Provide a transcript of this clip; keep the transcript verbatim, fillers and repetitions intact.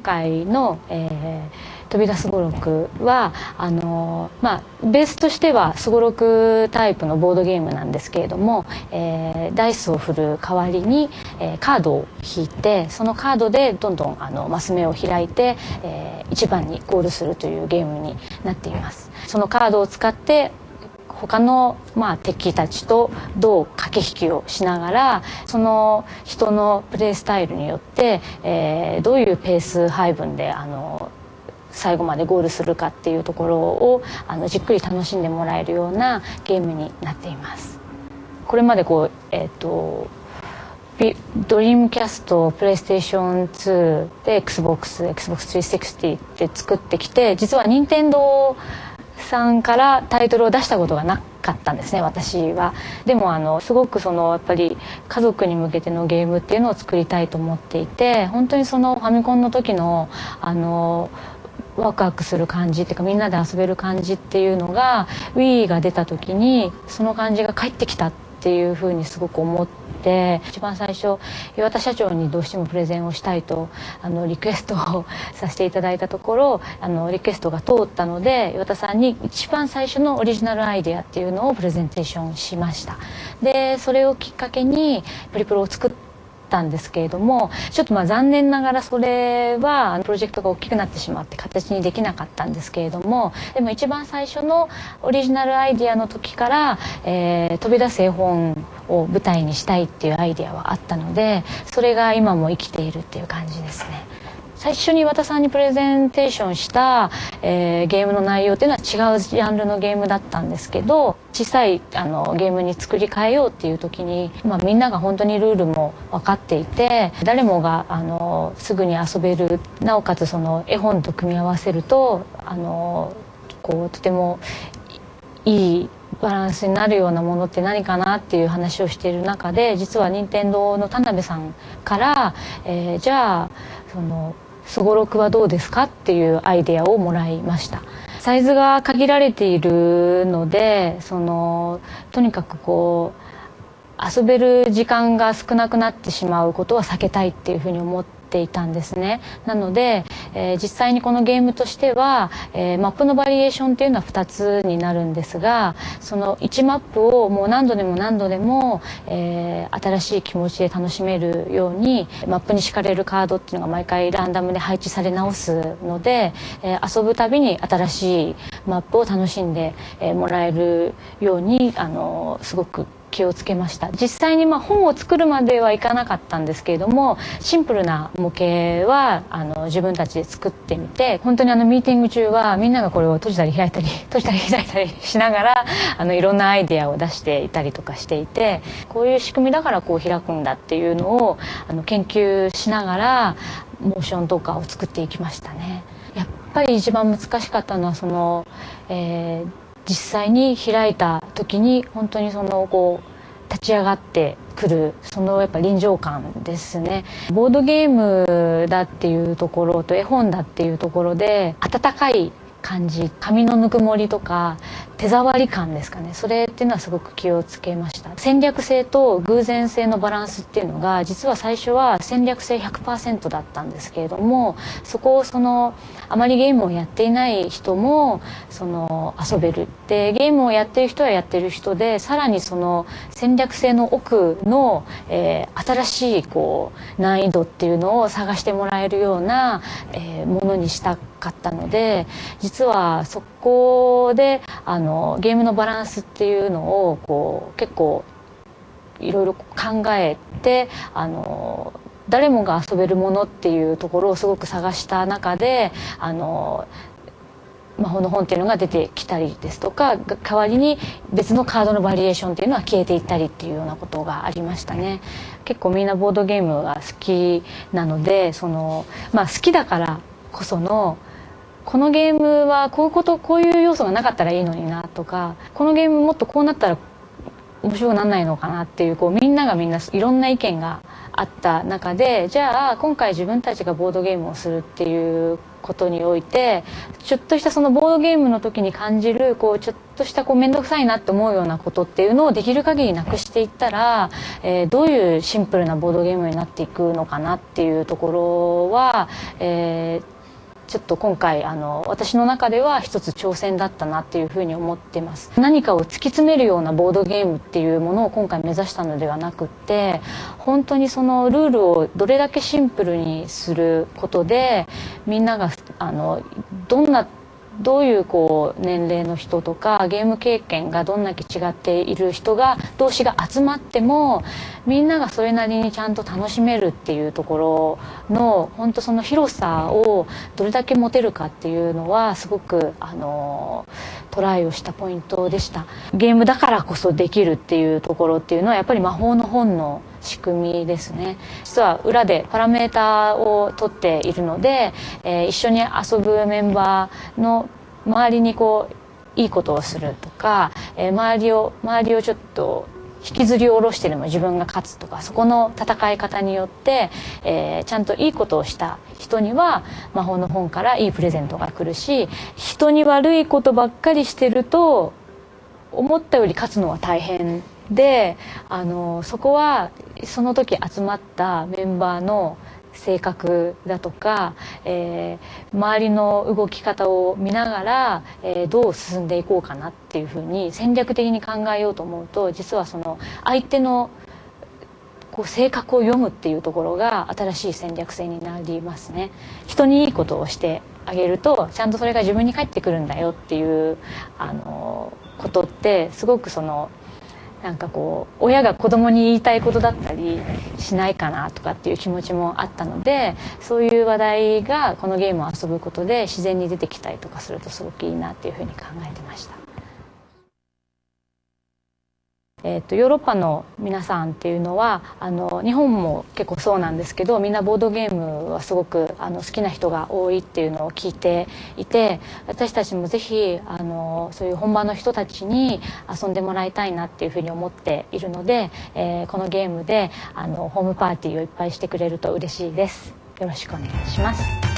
回の、えー、飛び出すごろくはあの、まあ、ベースとしてはすごろくタイプのボードゲームなんですけれども、えー、ダイスを振る代わりに、えー、カードを引いて、そのカードでどんどんあのマス目を開いて、えー、いちばんにゴールするというゲームになっています。そのカードを使って他の、まあ、敵たちとどう駆け引きをしながら、その人のプレイスタイルによって、えー、どういうペース配分であの最後までゴールするかっていうところをあのじっくり楽しんでもらえるようなゲームになっています。これまでこう、えーとドリームキャスト、プレイステーションツーで エックスボックス、エックスボックススリーシックスゼロって作ってきて、実は任天堂さんからタイトルを出したことがなかったんですね、私は。でもあのすごくそのやっぱり家族に向けてのゲームっていうのを作りたいと思っていて、本当にそのファミコンの時のあのワクワクする感じっていうか、みんなで遊べる感じっていうのが Wii が出た時にその感じが帰ってきたっていうふうにすごく思って、一番最初岩田社長にどうしてもプレゼンをしたいとあのリクエストをさせていただいたところ、あのリクエストが通ったので、岩田さんに一番最初のオリジナルアイデアっていうのをプレゼンテーションしました。でそれをきっかけにプリプロを作ったんですけれども、ちょっとまあ残念ながらそれはプロジェクトが大きくなってしまって形にできなかったんですけれども、でも一番最初のオリジナルアイデアの時から、えー、飛び出す絵本を舞台にしたいっていうアイデアはあったので、それが今も生きているっていう感じですね。最初に岩田さんにプレゼンテーションした、えー、ゲームの内容っていうのは違うジャンルのゲームだったんですけど、小さいあのゲームに作り変えようっていう時に、まあ、みんなが本当にルールも分かっていて、誰もがあのすぐに遊べる、なおかつその絵本と組み合わせるとあのこうとてもいいバランスになるようなものって何かなっていう話をしている中で、実は任天堂の田辺さんから、えー、じゃあそのすごろくはどうですかっていうアイデアをもらいました。サイズが限られているので、そのとにかくこう遊べる時間が少なくなってしまうことは避けたいっていうふうに思っていたんですね。なので、えー、実際にこのゲームとしては、えー、マップのバリエーションっていうのはふたつになるんですが、そのいちマップをもう何度でも何度でも、えー、新しい気持ちで楽しめるようにマップに敷かれるカードっていうのが毎回ランダムで配置され直すので、えー、遊ぶたびに新しいマップを楽しんで、えー、もらえるようにあのすごく気をつけました。実際にまあ本を作るまではいかなかったんですけれども、シンプルな模型はあの自分たちで作ってみて、本当にあのミーティング中はみんながこれを閉じたり開いたり閉じたり開いたりしながらあのいろんなアイデアを出していたりとかしていて、こういう仕組みだからこう開くんだっていうのをあの研究しながらモーションとかを作っていきましたね。やっぱり一番難しかったのはその、えー実際に開いた時に本当にそのこう立ち上がってくるそのやっぱ臨場感ですね。ボードゲームだっていうところと絵本だっていうところで温かい感じ、紙のぬくもりとか手触り感ですかね、それっていうのはすごく気をつけました。戦略性と偶然性のバランスっていうのが実は最初は戦略性 ひゃくパーセント だったんですけれども、そこをそのあまりゲームをやっていない人もその遊べるで、ゲームをやってる人はやってる人で、さらにその戦略性の奥の、えー、新しいこう難易度っていうのを探してもらえるような、えー、ものにしたかったので、実はそこであのゲームのバランスっていうのをこう結構いろいろ考えて、あの誰もが遊べるものっていうところをすごく探した中で、あの魔法の本っていうのが出てきたりですとか、代わりに別のカードのバリエーションっていうのは消えていったりっていうようなことがありましたね。結構みんなボードゲームが好きなので、その、まあ、好きだからこそのこのゲームはこういうことこういう要素がなかったらいいのになとか、このゲームもっとこうなったら面白くならないのかなっていう、こうみんながみんないろんな意見があった中で、じゃあ今回自分たちがボードゲームをするっていうことにおいて、ちょっとしたそのボードゲームの時に感じるこうちょっとしたこう面倒くさいなって思うようなことっていうのをできる限りなくしていったら、えー、どういうシンプルなボードゲームになっていくのかなっていうところは、えーちょっと今回あの私の中では一つ挑戦だったなっていうふうに思っています。何かを突き詰めるようなボードゲームっていうものを今回目指したのではなくって、本当にそのルールをどれだけシンプルにすることで、みんながあのどんなどういうこう年齢の人とかゲーム経験がどんだけ違っている人が同士が集まっても、みんながそれなりにちゃんと楽しめるっていうところの本当その広さをどれだけ持てるかっていうのはすごくあのトライをしたポイントでした。ゲームだからこそできるっていうところっていうのはやっぱり魔法の本の仕組みですね。実は裏でパラメーターを取っているので、えー、一緒に遊ぶメンバーの周りにこういいことをするとか、えー、周りを周りをちょっと引きずり下ろしてでも自分が勝つとか、そこの戦い方によって、えー、ちゃんといいことをした人には魔法の本からいいプレゼントが来るし、人に悪いことばっかりしてると思ったより勝つのは大変で、あのそこはその時集まったメンバーの性格だとか、えー、周りの動き方を見ながら、えー、どう進んでいこうかなっていうふうに戦略的に考えようと思うと、実はその相手のこう性格を読むっていうところが新しい戦略性になりますね。人にいいことをしてあげるとちゃんとそれが自分に返ってくるんだよっていうあのことってすごくそのなんかこう親が子供に言いたいことだったりしないかなとかっていう気持ちもあったので、そういう話題がこのゲームを遊ぶことで自然に出てきたりとかするとすごくいいなっていうふうに考えてました。えー、とヨーロッパの皆さんっていうのはあの日本も結構そうなんですけど、みんなボードゲームはすごくあの好きな人が多いっていうのを聞いていて、私たちもぜひあのそういう本場の人たちに遊んでもらいたいなっていうふうに思っているので、えー、このゲームであのホームパーティーをいっぱいしてくれると嬉しいです。よろしくお願いします。